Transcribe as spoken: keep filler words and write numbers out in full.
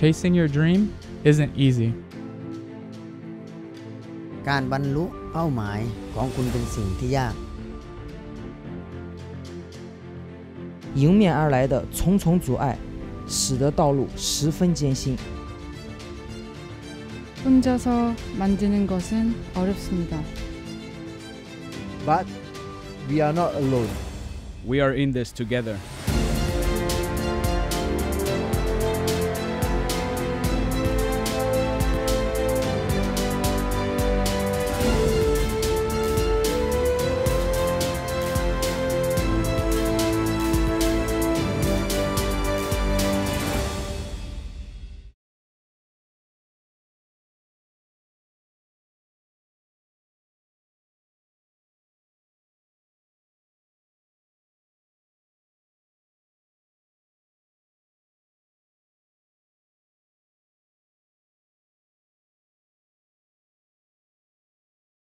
Chasing your dream isn't easy. การบรรลุเป้าหมายของคุณเป็นสิ่งที่ยาก迎面而来的重重阻碍使得道路十分艰辛 혼자서 만드는 것은 어렵습니다. But we are not alone. We are in this together.